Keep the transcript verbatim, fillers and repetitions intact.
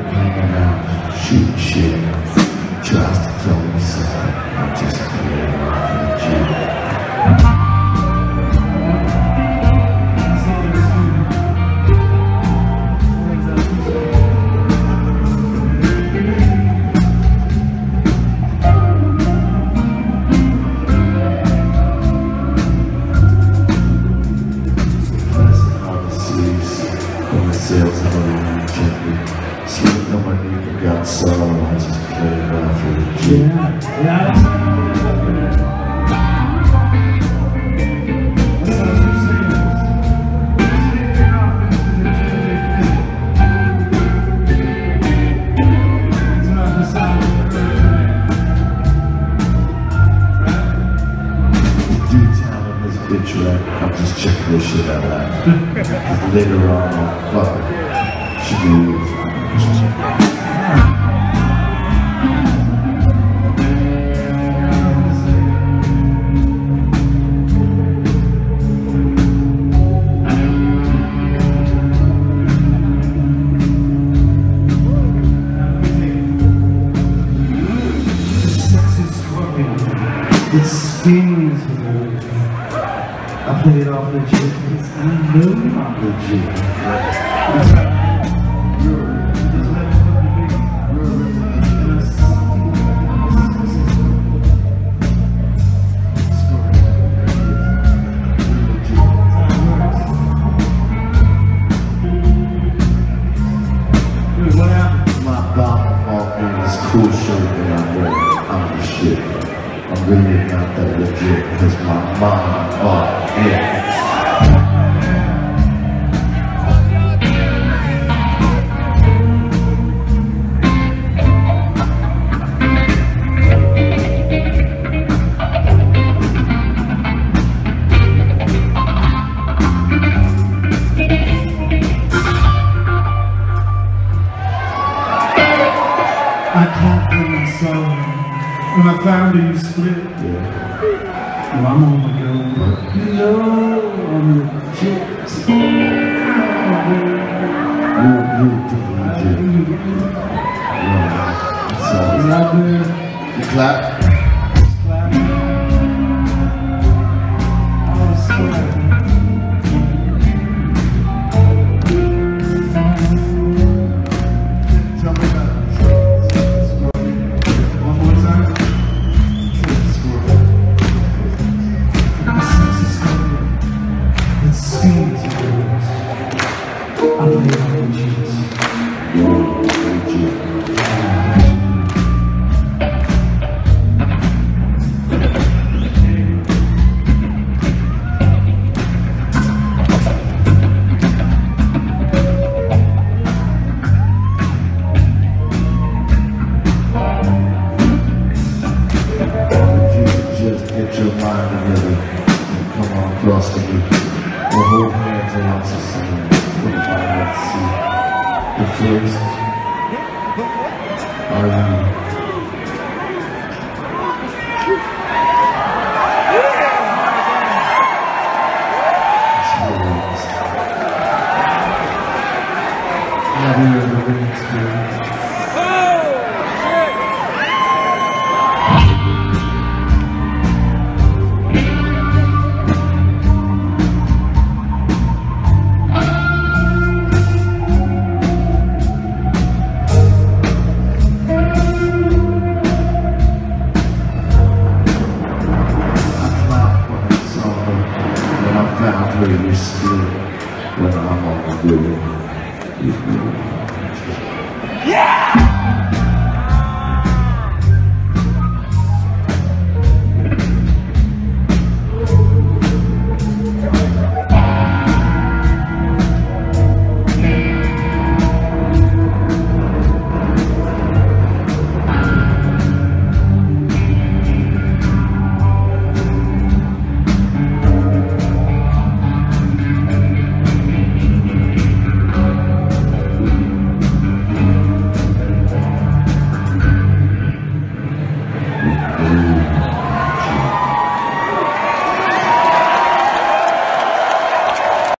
hanging out, shooting shit. Tries to tell me something. I'm just playing off in the gym. Sales of a gently sleeping on my knee, but got sorrow. I just play it off for the gym. Yeah, yeah. Bitch, right? I'm just checking this shit out loud. Cause later on, I'll fuck her. She do It's stings with everything. I play it off legit because I know I'm legit. That's right. You're just let it fucking be. You're a something Dude, what happened? My bottom bought me this cool shirt that I'm wearing. I'm the shit. I'm really not that legit because my mom bought it. I clapped for my song. When I found her, you split. Yeah. Well, I'm on the go, but you know I'm legit. You're really legit. Yeah. So, is out there? You clap? Just clap. Oh, sweat. Tell me about it. I'm playing on Jesus. Just get your mind together and come on across the beat. We'll hold hands and lots of singing. Put it on that seat. The first, are you? Have you ever been experienced? Where you still, when I'm on the blue, you feel. Yeah!